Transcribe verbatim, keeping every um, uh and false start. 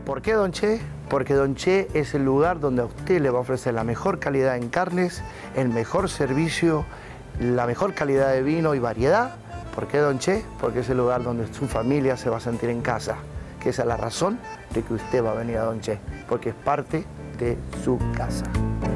¿Por qué Don Che? Porque Don Che es el lugar donde a usted le va a ofrecer la mejor calidad en carnes, el mejor servicio, la mejor calidad de vino y variedad. ¿Por qué Don Che? Porque es el lugar donde su familia se va a sentir en casa, que esa es la razón de que usted va a venir a Don Che, porque es parte de su casa.